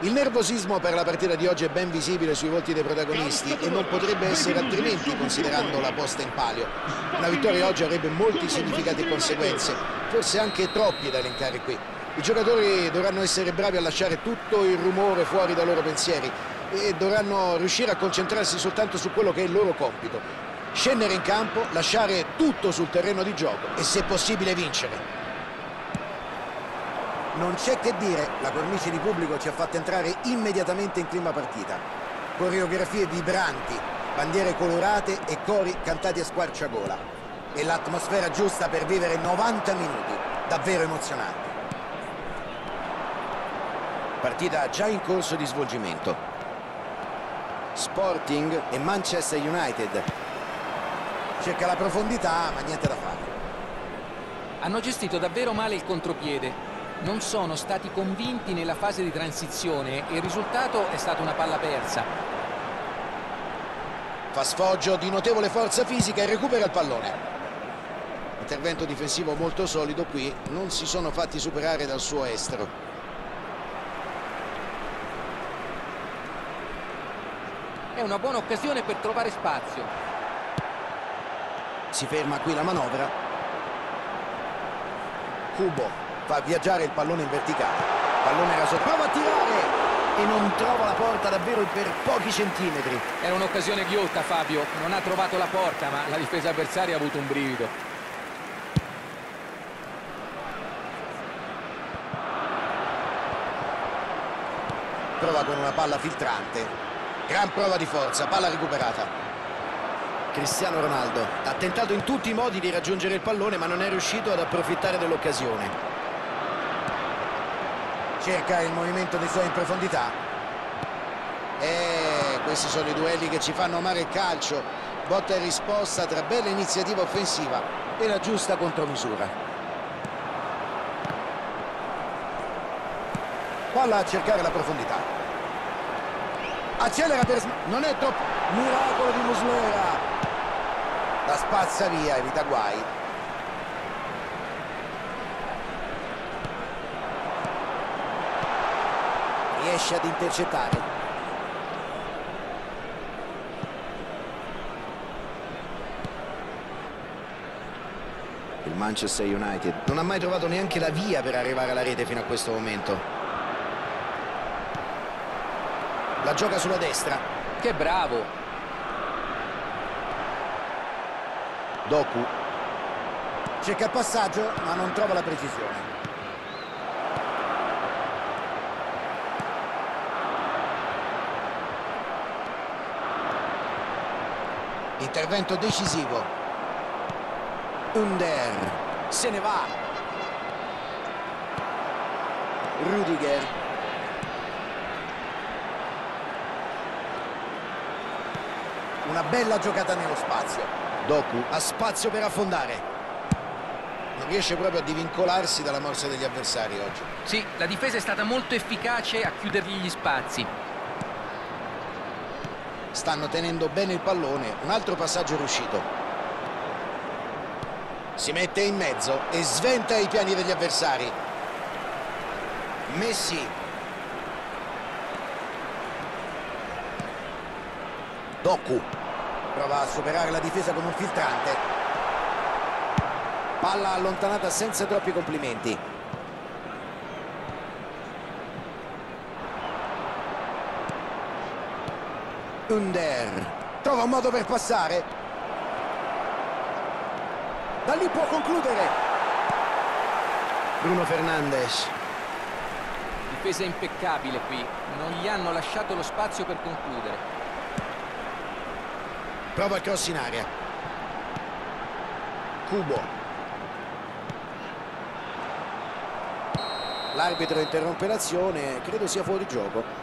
Il nervosismo per la partita di oggi è ben visibile sui volti dei protagonisti e non potrebbe essere altrimenti considerando la posta in palio. Una vittoria oggi avrebbe molti significati e conseguenze, forse anche troppi da elencare qui. I giocatori dovranno essere bravi a lasciare tutto il rumore fuori dai loro pensieri e dovranno riuscire a concentrarsi soltanto su quello che è il loro compito. Scendere in campo, lasciare tutto sul terreno di gioco e se possibile vincere. Non c'è che dire, la cornice di pubblico ci ha fatto entrare immediatamente in clima partita. Coreografie vibranti, bandiere colorate e cori cantati a squarciagola. E l'atmosfera giusta per vivere 90 minuti, davvero emozionanti. Partita già in corso di svolgimento. Sporting e Manchester United. Cerca la profondità, ma niente da fare. Hanno gestito davvero male il contropiede. Non sono stati convinti nella fase di transizione e il risultato è stata una palla persa. Fa sfoggio di notevole forza fisica e recupera il pallone. Intervento difensivo molto solido qui, non si sono fatti superare dal suo estero. È una buona occasione per trovare spazio. Si ferma qui la manovra. Kubo fa viaggiare il pallone in verticale. Pallone raso, prova a tirare e non trova la porta davvero per pochi centimetri. Era un'occasione ghiotta, Fabio. Non ha trovato la porta, ma la difesa avversaria ha avuto un brivido. Prova con una palla filtrante. Gran prova di forza, palla recuperata. Cristiano Ronaldo ha tentato in tutti i modi di raggiungere il pallone ma non è riuscito ad approfittare dell'occasione. Cerca il movimento dei suoi in profondità. E questi sono i duelli che ci fanno amare il calcio. Botta e risposta tra bella iniziativa offensiva e la giusta contromisura. Palla a cercare la profondità. Accelera per... non è troppo... Miracolo di Muslera. La spazza via, evita guai. Riesce ad intercettare. Il Manchester United non ha mai trovato neanche la via per arrivare alla rete fino a questo momento. La gioca sulla destra. Che bravo! Doku cerca il passaggio ma non trova la precisione. Intervento decisivo. Under se ne va. Rudiger. Una bella giocata nello spazio. Doku ha spazio per affondare. Non riesce proprio a divincolarsi dalla morsa degli avversari oggi. Sì, la difesa è stata molto efficace a chiudergli gli spazi. Stanno tenendo bene il pallone, un altro passaggio riuscito. Si mette in mezzo e sventa i piani degli avversari. Messi. Doku prova a superare la difesa con un filtrante. Palla allontanata senza troppi complimenti. Under trova un modo per passare. Da lì può concludere. Bruno Fernandes. Difesa impeccabile qui. Non gli hanno lasciato lo spazio per concludere. Prova il cross in aria. Kubo. L'arbitro interrompe l'azione. Credo sia fuori gioco.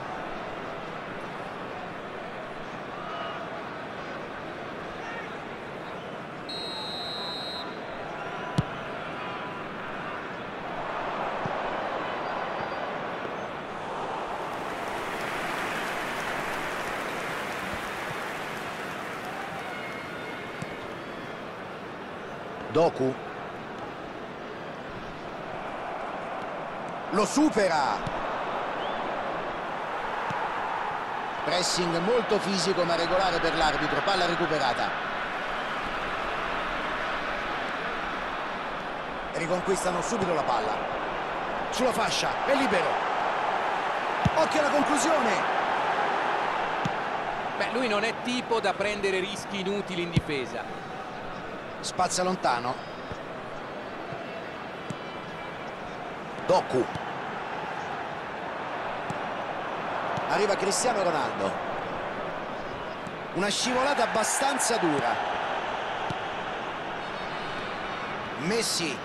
Doku lo supera. Pressing molto fisico ma regolare per l'arbitro, palla recuperata. Riconquistano subito la palla. Sulla fascia, è libero. Occhio alla conclusione. Beh, lui non è tipo da prendere rischi inutili in difesa. Spazza lontano. Doku. Arriva Cristiano Ronaldo. Una scivolata abbastanza dura. Messi.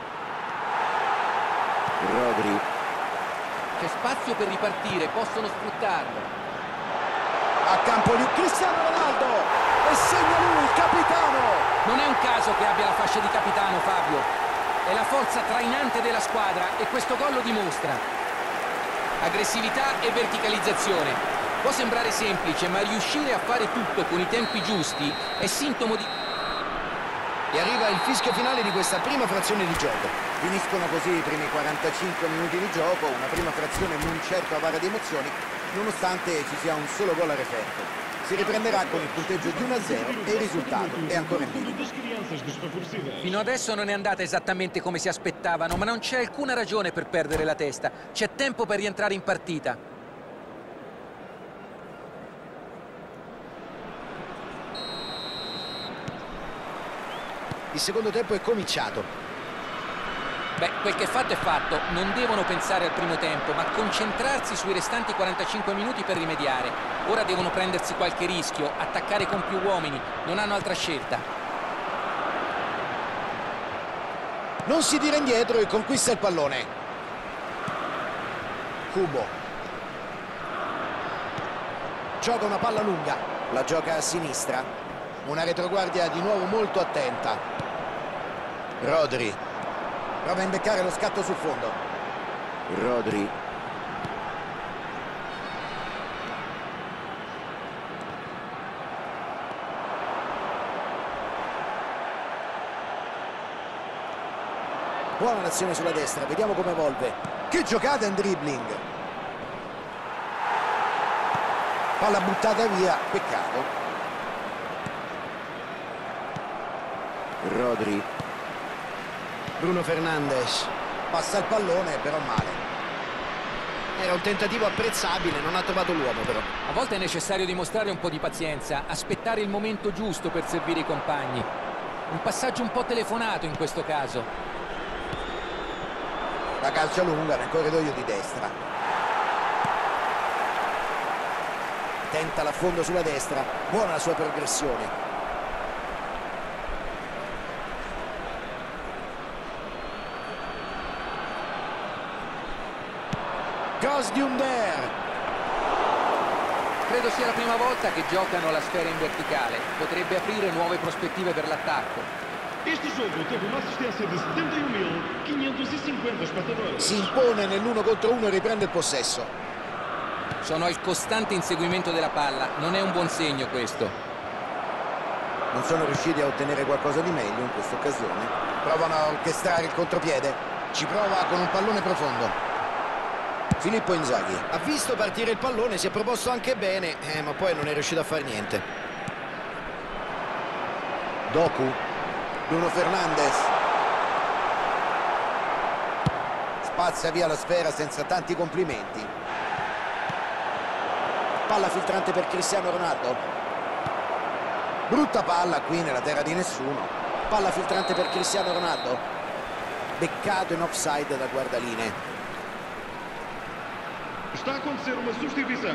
Rodri. C'è spazio per ripartire, possono sfruttarlo. A campo di Cristiano Ronaldo. E segna lui, il capitano. Non è un caso che abbia la fascia di capitano, Fabio. È la forza trainante della squadra e questo gol lo dimostra. Aggressività e verticalizzazione. Può sembrare semplice, ma riuscire a fare tutto con i tempi giusti è sintomo di... E arriva il fischio finale di questa prima frazione di gioco. Finiscono così i primi 45 minuti di gioco, una prima frazione non certo avara di emozioni, nonostante ci sia un solo gol a referto. Si riprenderà con il punteggio di 1-0 e il risultato è ancora in bilico. Fino adesso non è andata esattamente come si aspettavano, ma non c'è alcuna ragione per perdere la testa. C'è tempo per rientrare in partita. Il secondo tempo è cominciato. Beh, quel che è fatto è fatto. Non devono pensare al primo tempo, ma concentrarsi sui restanti 45 minuti per rimediare. Ora devono prendersi qualche rischio, attaccare con più uomini. Non hanno altra scelta. Non si tira indietro e conquista il pallone. Kubo. Gioca una palla lunga. La gioca a sinistra. Una retroguardia di nuovo molto attenta. Rodri. Prova a imbeccare lo scatto sul fondo. Rodri. Buona l'azione sulla destra, vediamo come evolve. Che giocata in dribbling. Palla buttata via, peccato. Rodri. Bruno Fernandes. Passa il pallone, però male. Era un tentativo apprezzabile, non ha trovato l'uomo però. A volte è necessario dimostrare un po' di pazienza, aspettare il momento giusto per servire i compagni. Un passaggio un po' telefonato in questo caso. La calcia lunga nel corridoio di destra. Tenta l'affondo sulla destra. Buona la sua progressione. Gosdiunder. Credo sia la prima volta che giocano la sfera in verticale. Potrebbe aprire nuove prospettive per l'attacco. Este jogo teve uma assistência de 71.550 espectadores. Si impone nell'1 contro 1 e riprende il possesso. Sono al costante inseguimento della palla. Non è un buon segno questo. Non sono riusciti a ottenere qualcosa di meglio in questa occasione. Provano a orchestrare il contropiede. Ci prova con un pallone profondo. Filippo Inzaghi ha visto partire il pallone, si è proposto anche bene, ma poi non è riuscito a fare niente. Doku. Bruno Fernandes. Spazza via la sfera senza tanti complimenti. Palla filtrante per Cristiano Ronaldo. Brutta palla qui nella terra di nessuno. Palla filtrante per Cristiano Ronaldo. Beccato in offside da guardaline. Está a acontecer uma substituição.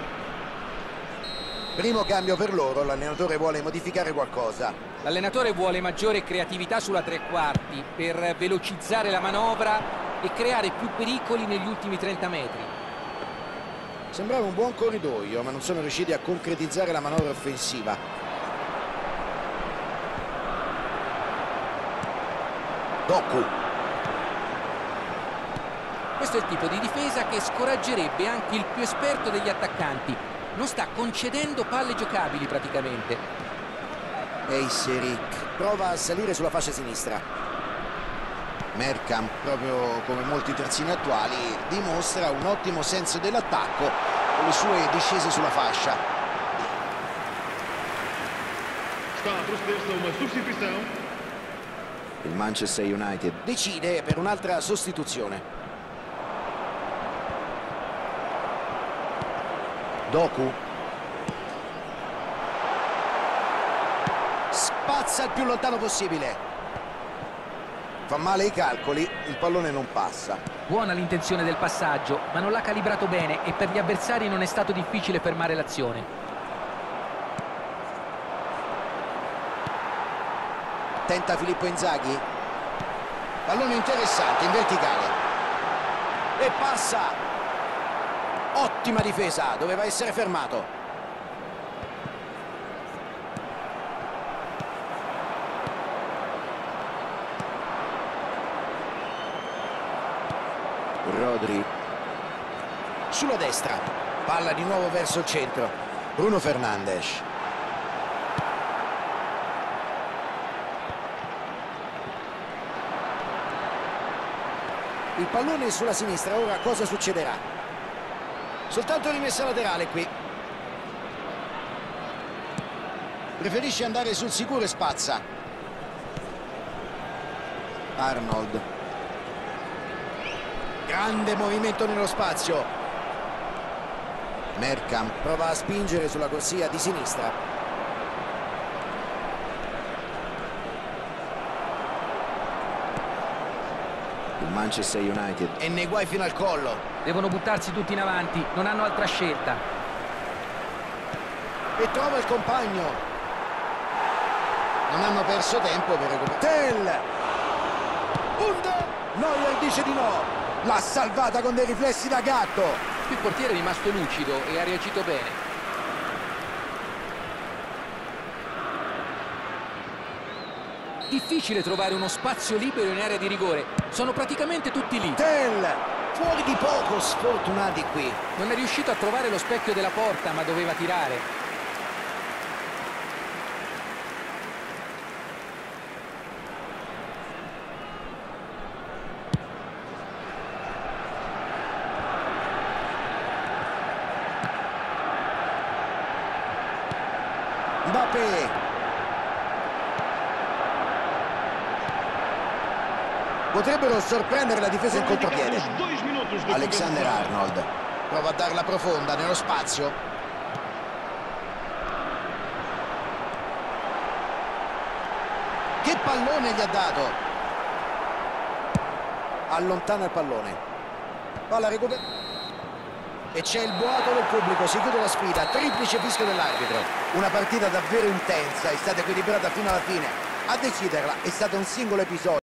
Primo cambio per loro, l'allenatore vuole modificare qualcosa. L'allenatore vuole maggiore creatività sulla tre quarti per velocizzare la manovra e creare più pericoli negli ultimi 30 metri. Sembrava un buon corridoio, ma non sono riusciti a concretizzare la manovra offensiva. Doku. Questo è il tipo di difesa che scoraggerebbe anche il più esperto degli attaccanti. Non sta concedendo palle giocabili praticamente. Eiseric prova a salire sulla fascia sinistra. Merkamp, proprio come molti terzini attuali, dimostra un ottimo senso dell'attacco con le sue discese sulla fascia. Está a proceder-se a uma substituição. Il Manchester United decide per un'altra sostituzione. Doku spazza il più lontano possibile. Fa male i calcoli, il pallone non passa. Buona l'intenzione del passaggio, ma non l'ha calibrato bene e per gli avversari non è stato difficile fermare l'azione. Tenta Filippo Inzaghi. Pallone interessante, in verticale. E passa. Ottima difesa, doveva essere fermato. Rodri sulla destra, palla di nuovo verso il centro. Bruno Fernandes. Il pallone sulla sinistra, ora cosa succederà? Soltanto rimessa laterale qui. Preferisce andare sul sicuro e spazza. Arnold. Grande movimento nello spazio. Mercam prova a spingere sulla corsia di sinistra. Il Manchester United è nei guai fino al collo. Devono buttarsi tutti in avanti, non hanno altra scelta. E trova il compagno. Non hanno perso tempo per recuperare. Tell. Neuer dice di no. L'ha salvata con dei riflessi da gatto. Il portiere è rimasto lucido e ha reagito bene. Difficile trovare uno spazio libero in area di rigore. Sono praticamente tutti lì. Tell. Fuori di poco, sfortunati qui. Non è riuscito a trovare lo specchio della porta, ma doveva tirare. Mbappé. Potrebbero sorprendere la difesa in contropiede. Alexander Arnold prova a darla profonda nello spazio. Che pallone gli ha dato. Allontana il pallone. Palla recupera. E c'è il boato del pubblico, si chiude la sfida, triplice fischio dell'arbitro. Una partita davvero intensa, è stata equilibrata fino alla fine. A deciderla è stato un singolo episodio.